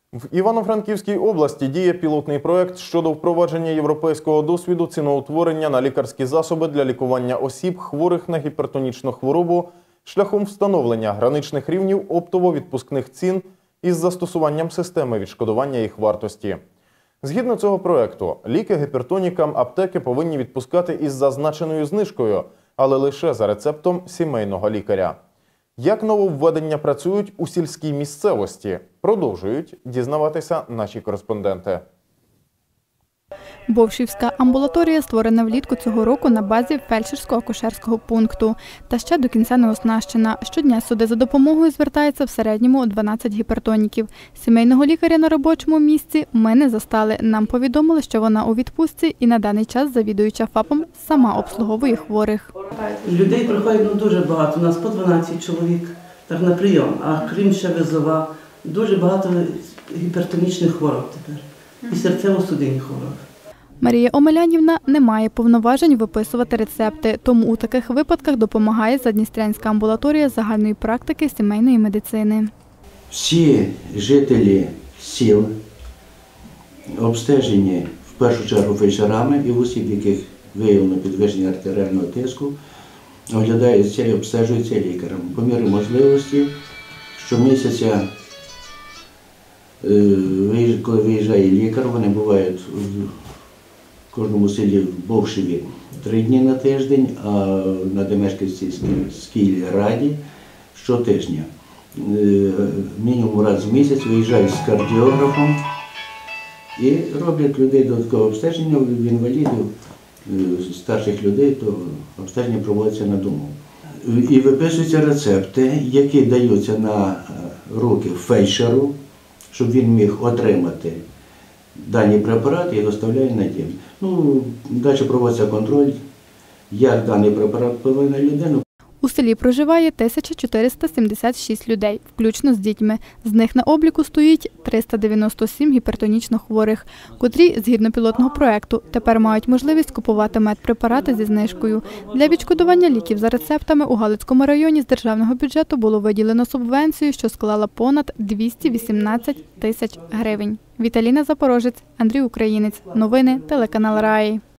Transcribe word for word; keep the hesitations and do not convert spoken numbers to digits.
В Івано-Франківській області діє пілотний проект щодо впровадження європейського досвіду ціноутворення на лікарські засоби для лікування осіб, хворих на гіпертонічну хворобу, шляхом встановлення граничних рівнів оптово-відпускних цін із застосуванням системи відшкодування їх вартості. Згідно цього проекту, ліки гіпертонікам аптеки повинні відпускати із зазначеною знижкою, але лише за рецептом сімейного лікаря. Як нововведення працюють у сільській місцевості? Продовжують дізнаватися наші кореспонденти. Бовшівська амбулаторія створена влітку цього року на базі фельдшерсько-акушерського пункту. Та ще до кінця не оснащена. Щодня сюди за допомогою звертається в середньому дванадцять гіпертоніків. Сімейного лікаря на робочому місці ми не застали. Нам повідомили, що вона у відпустці і на даний час завідуюча ФАПом сама обслуговує хворих. Людей приходить ну, дуже багато, у нас по дванадцять чоловік так, на прийом, а крім ще визова, дуже багато гіпертонічних хвороб тепер і серцево-судинних хвороб. Марія Омелянівна не має повноважень виписувати рецепти, тому у таких випадках допомагає Задністрянська амбулаторія загальної практики сімейної медицини. Всі жителі сіл обстежені в першу чергу фельдшерами і в осіб, яких виявлено підвищення артеріального тиску, оглядаються і обстежуються лікарем. По мірі можливості щомісяця, коли виїжджає лікар, вони бувають в кожному селі в Бовшеві три дні на тиждень, а на Демешківській раді щотижня. Мінімум раз в місяць виїжджають з кардіографом і роблять людей додаткове обстеження, в інвалідів, старших людей, то обстеження проводиться на дому. І виписуються рецепти, які даються на руки фельдшеру, щоб він міг отримати дані препарати і доставляє на дім. Ну, далі проводиться контроль, як даний препарат впливає на людину. У селі проживає тисяча чотириста сімдесят шість людей, включно з дітьми. З них на обліку стоїть триста дев'яносто сім гіпертонічно хворих, котрі, згідно пілотного проекту, тепер мають можливість купувати медпрепарати зі знижкою. Для відшкодування ліків за рецептами у Галицькому районі з державного бюджету було виділено субвенцію, що склала понад двісті вісімнадцять тисяч гривень. Віталіна Запорожець, Андрій Українець. Новини, телеканал Раї.